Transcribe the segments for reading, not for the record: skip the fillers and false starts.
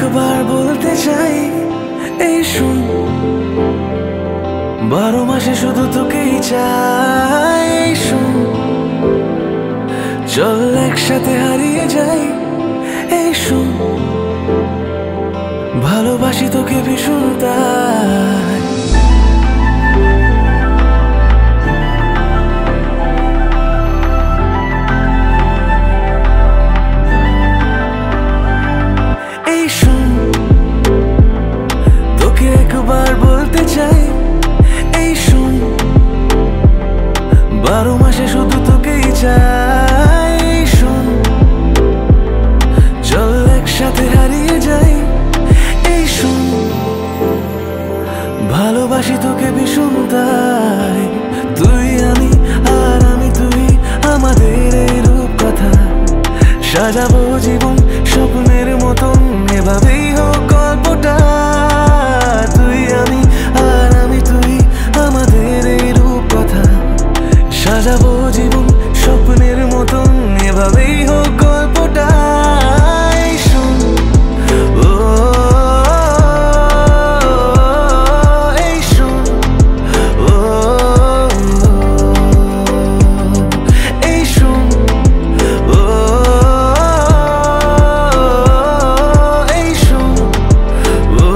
একবার বলতে চাই, এই শুন, 12 মাসে শুধু তোকেই চাই। এই শুন, চল একসাথে হারিয়ে যাই। এই শুন, ভালোবাসি তোকে ভীষণ তাই। এই শুন, তোকে একবার বলতে চাই। এই শুন, 12 মাসে শুধু তোকেই চাই। এই শুন, চল একসাথে হারিয়ে যাই। এই শুন, ভালোবাসি তোকে ভীষণ তাই। তুই আমি আর আমি তুই, আমাদের এই রূপ কথা সাজাবো জীবন স্বপ্নের মতন, এভাবেই হোক গল্পটা। তুই আমি আর আমি তুই, আমাদের এই রূপ কথা সাজাবো জীবন স্বপ্নের মতন, এভাবেই হোক গল্পটা। এই শুন, ও এই শুন, ও এই শুন, ও এই শুন, ও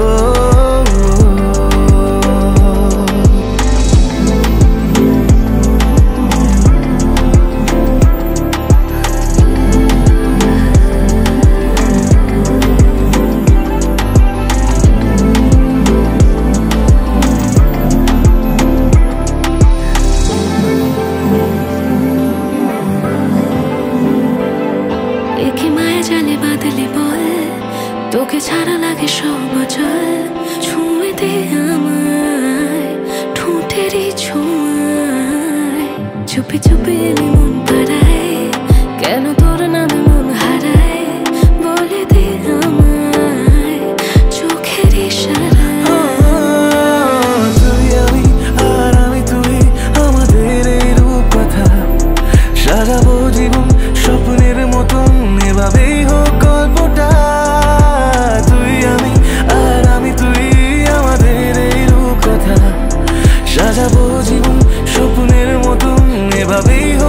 একে মায়া জালে বাদলে বল, তোকে ছাড়া লাগে সব বছর। ছুঁয়ে দে আমায় ঠোঁটেরই ছোঁয়ায়, চুপি চুপি এলে মন পাড়ায়, কেন তোর নামে মন হারায়। বলে দে আমায় চোখের ইশারায়। তুই আমি আর আমি তুই, আমাদের এই রূপ কথা সাজাবো জীবন স্বপ্নের মতন, এভাবেই হোক গল্পটা। তুই আমি আর আমি তুই, আমাদের এই রূপ কথা সাজাবো জীবন স্বপ্নের মতন, এভাবেই